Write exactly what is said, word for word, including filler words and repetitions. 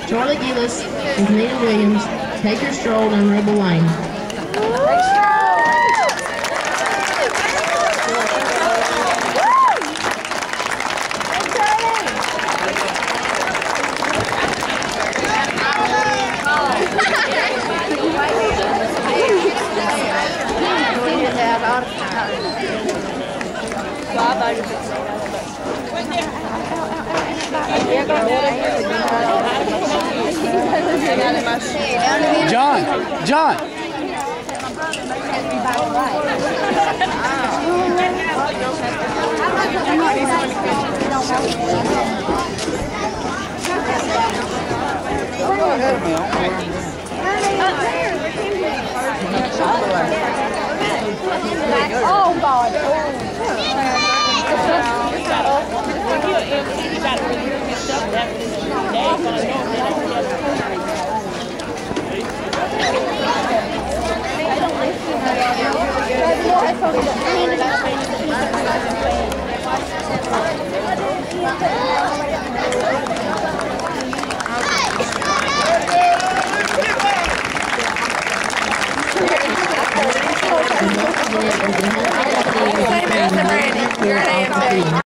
Charlie Gillis and Nina Williams take your stroll down Rebel Lane. John, John. Oh God! You're an